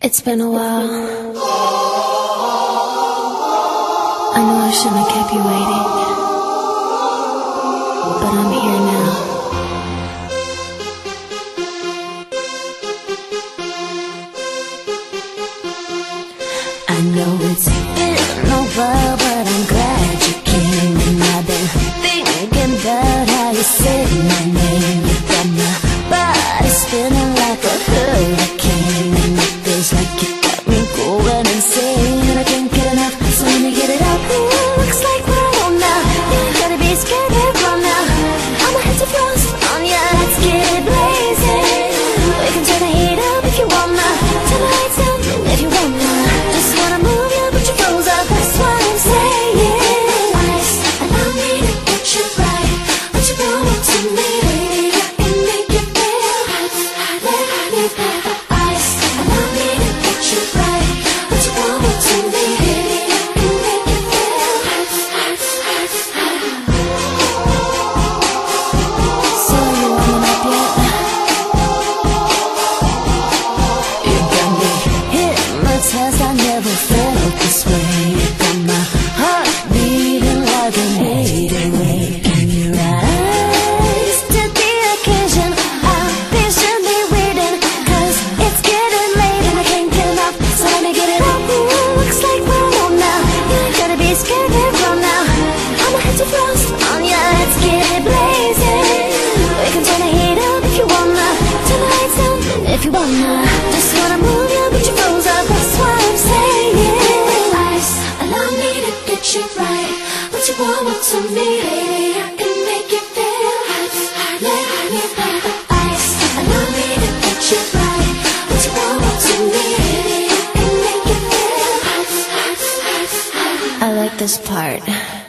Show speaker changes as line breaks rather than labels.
It's been a while. I know I shouldn't have kept you waiting, but I'm here now. I know it's been a while, but I'm glad you came. And I've been thinking about how you said my name. You got my body spinning like a hurricane, and it feels like you got me going insane. I can't get enough, so let me get it out. Ooh, looks like we're alone now. You ain't gotta be scared to run now. I'ma hit the frost on ya, let's get it blazing. We can turn the heat up if you wanna, turn the lights down if you wanna. Just wanna move you, but you froze up, that's what I'm saying. Ice, allow me to get you right. What you want to me, baby, I can make you feel hot. Let me have the ice, allow me to get you right. What you want to me, baby, I can make you feel hot. So you warming up yet? You got me hypnotized, I never felt this way. You got my heart beating like an 808. And your eyes to the occasion, I'm patiently waiting, 'cause it's getting late and I can't get enough, so let me get it up. Ooh, looks like we're alone now. You ain't gotta be scared to run now. I'ma hit the frost on ya, let's get it blazing. We can turn the heat up if you wanna, turn the lights down if you wanna. Just wanna move you, but you froze up, that's what I'm saying. Ice, allow me to get you right. What you want to me, baby, I can make you feel hot. Let me have the ice, allow me to get you right. What you want to me, baby, I can make you feel hot. I like this part.